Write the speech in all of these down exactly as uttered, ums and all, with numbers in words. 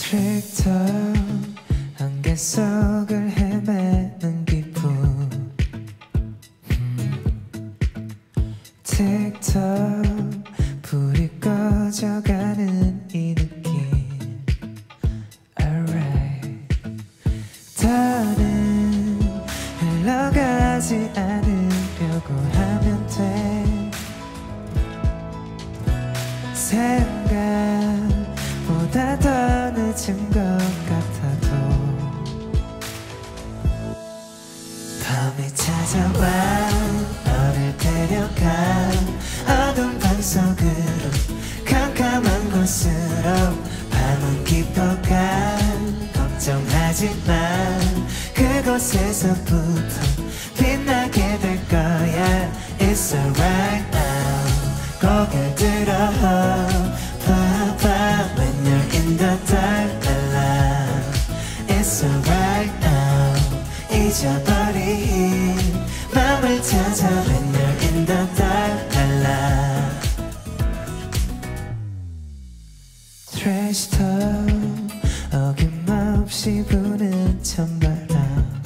트랙터 안개 속을 헤매는 기분 음. 틱톡 불이 꺼져가는 이 느낌 Alright 더는 흘러가지 않으려고 하면 돼 생각보다 더 늦은 것 같아도 밤이 찾아와 너를 데려가 어두운 방 속으로 캄캄한 곳으로 밤은 깊어가 걱정하지 마 그곳에서부터 빛나게 될 거야 It's alright now 고개 들어 봐봐 When you're in the dark love It's alright now 잊어버린 맘을 찾아 When you're in the dark love Trash talk 어김없이 부는 찬바람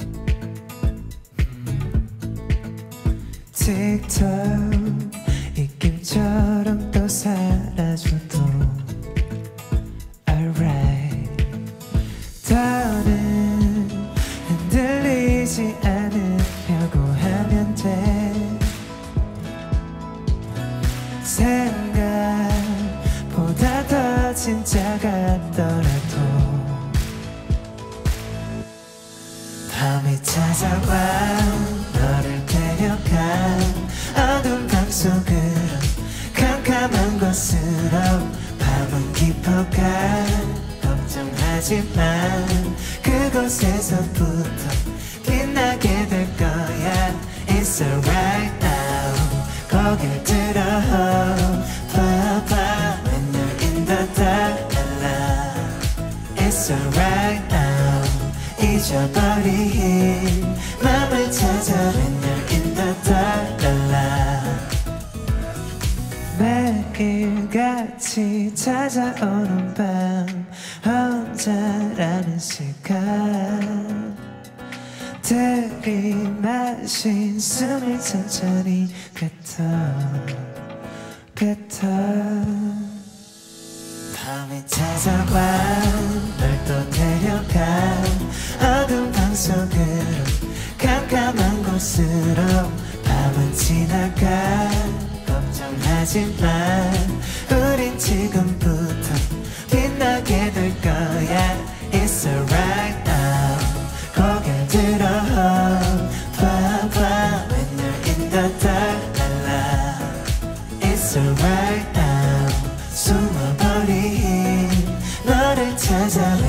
틱톡 입김처럼 또 사라져도 Alright 더는 흔들리지 않으려고 하면 돼 생각보다 더 진짜 같더라도 밤이 찾아와 너를 데려가 어두운 방 속으로 캄캄한 곳으로 밤은 깊어가 걱정하지 마 그곳에서부터 빛나게 될 거야 It's alright now 고개를 들어 봐봐 When you're in the dark love It's alright now 잊어버린 맘을 찾아 When you're in the dark love 매일같이 찾아오는 밤 혼자라는 시간 들이마신 숨을 천천히 뱉어 뱉어 밤이 찾아와 널 또 데려가 어두운 방 속으로 캄캄한 곳으로 밤은 지나가 걱정하지 마 우린 지금부터 빛나게 될 거야 It's alright now 고개를 들어 봐봐 When you're in the dark love It's alright now 숨어버린 너를 찾아